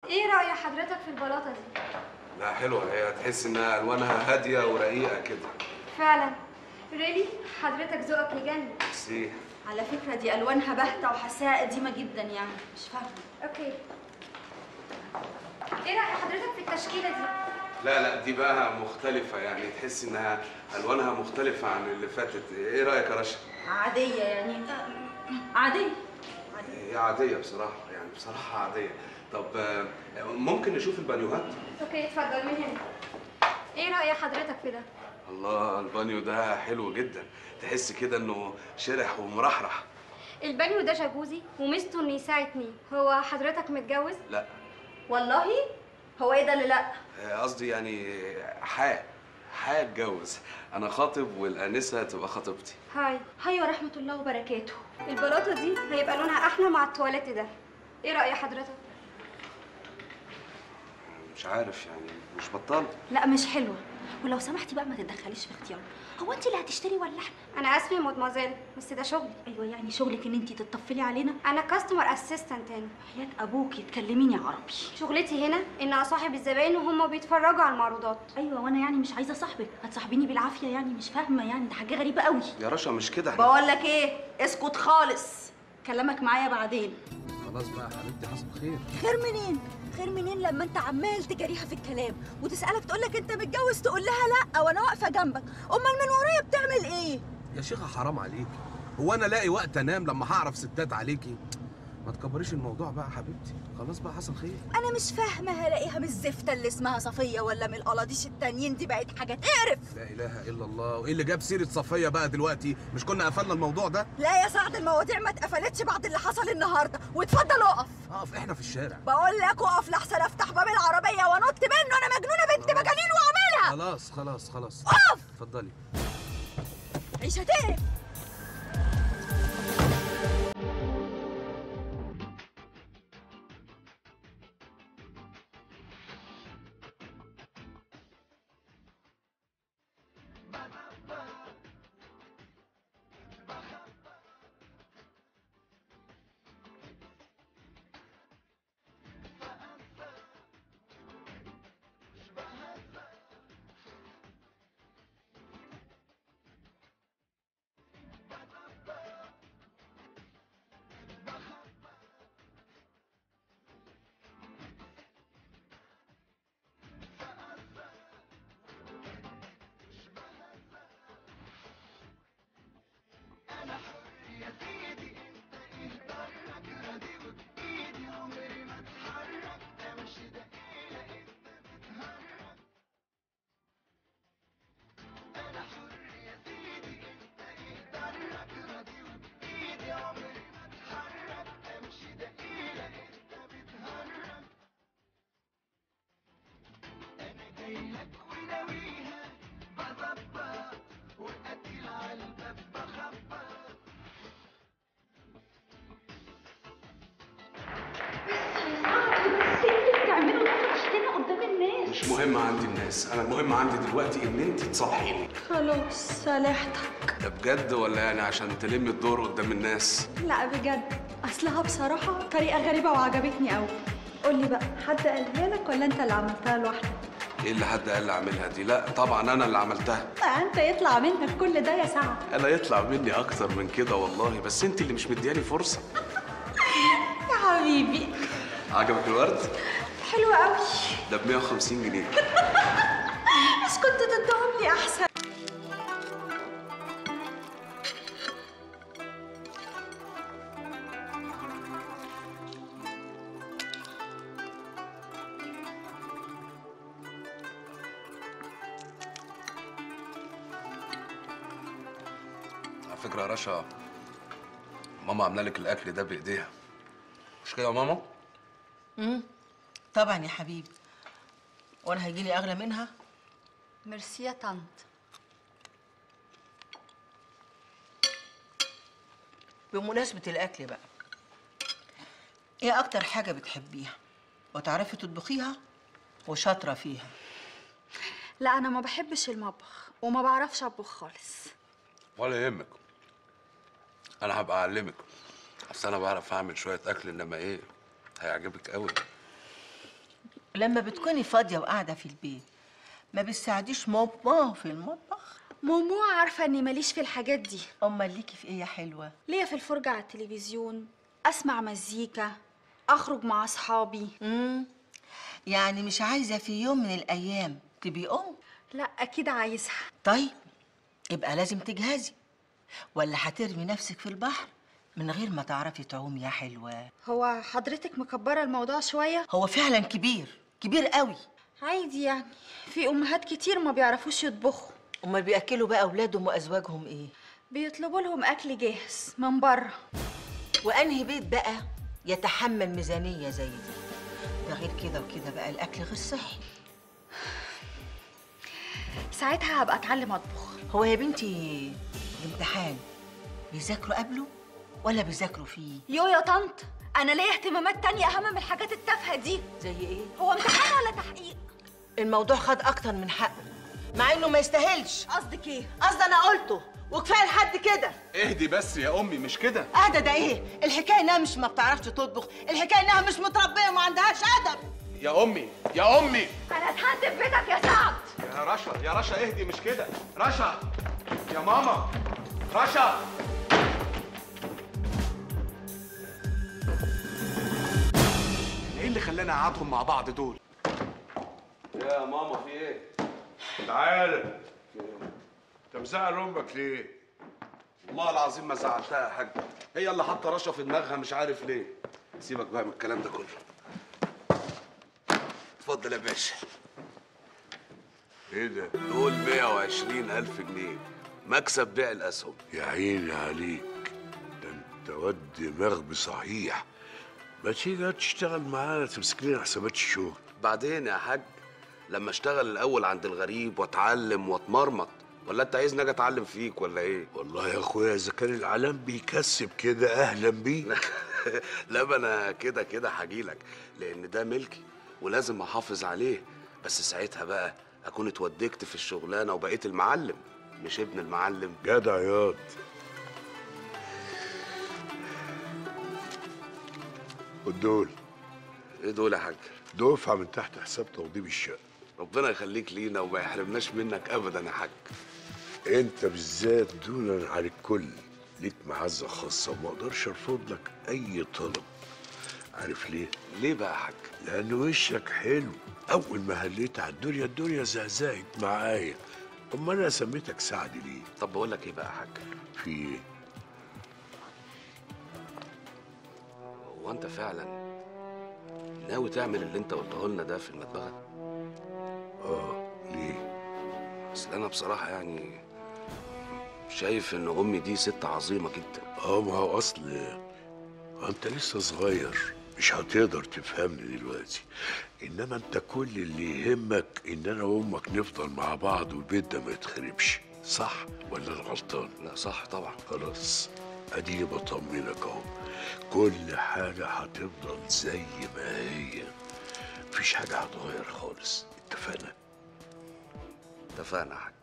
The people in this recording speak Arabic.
ايه رأي حضرتك في البلاطة دي؟ لا حلوة، هي تحس انها الوانها هادية ورقيقة كده. فعلا. ريلي حضرتك ذوقك يجنن. ميرسي. على فكرة دي ألوانها باهتة وحاساها قديمة جدا، يعني مش فاهمة. اوكي. ايه رأي حضرتك في التشكيلة دي؟ لا دي بقى مختلفة، يعني تحس انها الوانها مختلفة عن اللي فاتت. ايه رأيك يا رشا؟ عادية يعني. عادية. هي عادية بصراحة، يعني بصراحة عادية. طب ممكن نشوف البانيوهات؟ اوكي اتفضل من هنا. ايه رأي حضرتك في ده؟ الله، البانيو ده حلو جدا، تحس كده انه شرح ومرحرح. البانيو ده جاكوزي وميزته انه يساعدني. هو حضرتك متجوز؟ لا. والله؟ هو ايه ده اللي لا؟ قصدي يعني هتجوز. انا خاطب والانسه تبقى خطيبتي. هاي ورحمة الله وبركاته. البلاطة دي هيبقى لونها احلى مع التواليت ده. ايه رأي حضرتك؟ مش عارف يعني، مش بطال. لا مش حلوة، ولو سمحتي بقى ما تتدخليش في اختياري. هو انت اللي هتشتري ولا احنا؟ انا اسفه يا مدمزيل، بس ده شغلي. ايوه يعني شغلك ان انت تتطفلي علينا؟ انا كاستمر اسيستنت هنا. حياة ابوكي تكلميني عربي. شغلتي هنا ان اصاحب الزباين وهم بيتفرجوا على المعروضات. ايوه وانا يعني مش عايزه صاحبك، هتصاحبيني بالعافيه يعني؟ مش فاهمه يعني، ده حاجه غريبه قوي. يا رشا مش كده. بقول لك ايه، اسكت خالص، كلامك معايا بعدين. خلاص بقى يا حبيبتي، حصل خير. خير منين؟ خير منين لما انت عمال تجاريها في الكلام وتسالك تقول لك انت متجوز تقول لها لا وانا واقفه جنبك، امال من ورايا بتعمل ايه؟ يا شيخه حرام عليكي، هو انا الاقي وقت انام لما هعرف ستات عليكي؟ ما تكبريش الموضوع بقى يا حبيبتي، خلاص بقى حصل خير. انا مش فاهمه، هلاقيها من الزفته اللي اسمها صفيه ولا من القلاضيش التانيين؟ دي بقت حاجه تقرف. لا اله الا الله، وايه اللي جاب سيره صفيه بقى دلوقتي؟ مش كنا قفلنا الموضوع ده؟ لا يا سعد، المواضيع ما اتقفلتش بعد اللي حصل النهارده، واتفضل اقف. اقف؟ احنا في الشارع. بقول لك اقف لحسن افتح باب العربيه وانط منه، انا مجنونه بنت مجانين واعملها. خلاص اقف. اتفضلي. عيشه تقرف. مش مهم عندي الناس، انا المهم عندي دلوقتي ان انت تصالحيني. خلاص صالحتك. ده بجد ولا يعني عشان تلمي الدور قدام الناس؟ لا بجد، اصلها بصراحه طريقه غريبه وعجبتني قوي. قول لي بقى، حد قالها لك ولا انت اللي عملتها لوحدك؟ ايه اللي حد قال لي اعملها دي؟ لا طبعا انا اللي عملتها. انت يطلع منك كل ده يا سعد؟ انا يطلع مني اكتر من كده والله، بس انت اللي مش مدياني فرصه. يا حبيبي. عجبك الورد؟ حلو قوي. ده ب 150 جنيه. مش كنت تديهم لي احسن؟ على فكره يا رشا، ماما عامله لك الاكل ده بايديها، مش كده يا ماما؟ طبعا يا حبيبي، وانا هيجيلي اغلى منها؟ ميرسي يا طنط. بمناسبة الاكل بقى، ايه اكتر حاجة بتحبيها وتعرفي تطبخيها وشاطرة فيها؟ لا انا ما بحبش المطبخ وما بعرفش اطبخ خالص. ولا يهمك، انا هبقى اعلمك، اصل انا بعرف اعمل شويه اكل، انما ايه هيعجبك قوي. ولما بتكوني فاضيه وقاعده في البيت ما بتساعديش ماما في المطبخ؟ مومو عارفه اني ماليش في الحاجات دي. امال ليكي في ايه يا حلوه؟ ليا في الفرجه على التلفزيون، اسمع مزيكا، اخرج مع اصحابي. يعني مش عايزه في يوم من الايام تبقي ام؟ لا اكيد عايزها. طيب يبقى لازم تجهزي، ولا هترمي نفسك في البحر من غير ما تعرفي تعومي يا حلوه؟ هو حضرتك مكبره الموضوع شويه؟ هو فعلا كبير، كبير قوي. عادي يعني، في امهات كتير ما بيعرفوش يطبخوا. امال بياكلوا بقى اولادهم وازواجهم ايه؟ بيطلبوا لهم اكل جاهز من بره. وانهي بيت بقى يتحمل ميزانيه زي دي؟ ده غير كده وكده بقى الاكل غير صحي. ساعتها هبقى اتعلم اطبخ. هو يا بنتي الامتحان بيذاكروا قبله ولا بيذاكروا فيه؟ يا طنط، انا ليا اهتمامات تانية اهم من الحاجات التافهه دي. زي ايه؟ هو امتحان ولا تحقيق؟ الموضوع خد اكتر من حقه مع انه ما يستاهلش. قصدك ايه؟ قصدي انا قلته وكفايه لحد كده. اهدي بس يا امي، مش كده. اهدى ده ايه؟ الحكايه انها مش ما بتعرفش تطبخ، الحكايه انها مش متربيه وما عندهاش ادب. يا امي يا امي. انا اتهنت في بيتك يا سعد. يا رشا يا رشا اهدي، مش كده. رشا يا ماما، رشا. ايه اللي خلانا اقعدهم مع بعض دول؟ يا ماما في ايه؟ تعالى. انت مزعل امك ليه؟ والله العظيم ما زعلتها يا حاج، هي اللي حاطه رشا في دماغها مش عارف ليه. سيبك بقى من الكلام ده كله. اتفضل يا باشا. ايه ده؟ دول 120,000 جنيه مكسب بيع الاسهم. يا عيني عليك، ده انت واد دماغ صحيح. ما تيجي تشتغل معانا تمسك لنا حسابات الشغل. بعدين يا حاج لما اشتغل الاول عند الغريب واتعلم واتمرمط، ولا انت عايزني اجي اتعلم فيك ولا ايه؟ والله يا اخويا اذا كان العالم بيكسب كده اهلا بيه. لا ما انا كده كده هجيلك، لان ده ملكي ولازم احافظ عليه، بس ساعتها بقى اكون اتودكت في الشغلانه وبقيت المعلم مش ابن المعلم. جدع ياض. ودول ايه دول يا حاج؟ دفعه من تحت حساب توضيب الشقه. ربنا يخليك لينا وما يحرمناش منك ابدا يا حاج. انت بالذات دونا عن الكل ليك معزه خاصه وما اقدرش ارفض لك اي طلب. عارف ليه؟ ليه بقى يا حاج؟ لأن وشك حلو. أول ما هليت على الدنيا الدنيا زهزهت معايا. أمال أنا سميتك سعد ليه؟ طب بقول لك إيه بقى يا حاج؟ في إيه؟ هو أنت فعلا ناوي تعمل اللي أنت قلته لنا ده في المدبغة؟ ليه؟ أصل أنا بصراحة يعني شايف إن أمي دي ست عظيمة جدا. ما هو أصل أنت لسه صغير مش هتقدر تفهمني دلوقتي، انما انت كل اللي يهمك ان انا وامك نفضل مع بعض والبيت ده ما يتخربش، صح ولا انا غلطان؟ لا صح طبعا. خلاص اديني بطمنك اهو، كل حاجه هتفضل زي ما هي، مفيش حاجه هتغير خالص. اتفقنا؟ اتفقنا يا حاج.